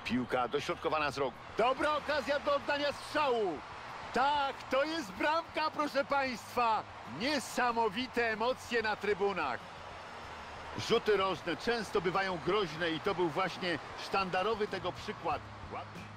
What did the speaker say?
Piłka dośrodkowana z rogu. Dobra okazja do oddania strzału. Tak, to jest bramka, proszę państwa. Niesamowite emocje na trybunach. Rzuty rożne często bywają groźne i to był właśnie sztandarowy tego przykład.